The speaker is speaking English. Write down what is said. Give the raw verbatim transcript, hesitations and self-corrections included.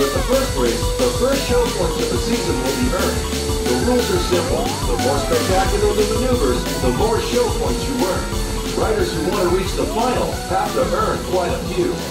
With the first race, the first show points of the season will be earned. The rules are simple. The more spectacular the maneuvers, the more show points you earn. Riders who want to reach the final have to earn quite a few.